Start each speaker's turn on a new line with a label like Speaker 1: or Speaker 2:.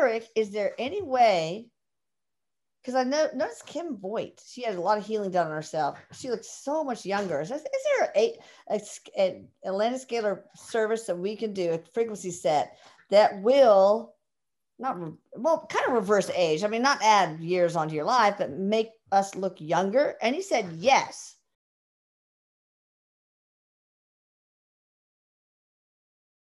Speaker 1: Erik, is there any way? Because I noticed Kim Voight, she had a lot of healing done on herself. She looks so much younger. Is there an Atlantis scalar service that we can do, a frequency set that will kind of reverse age? I mean, not add years onto your life, but make us look younger. And he said yes.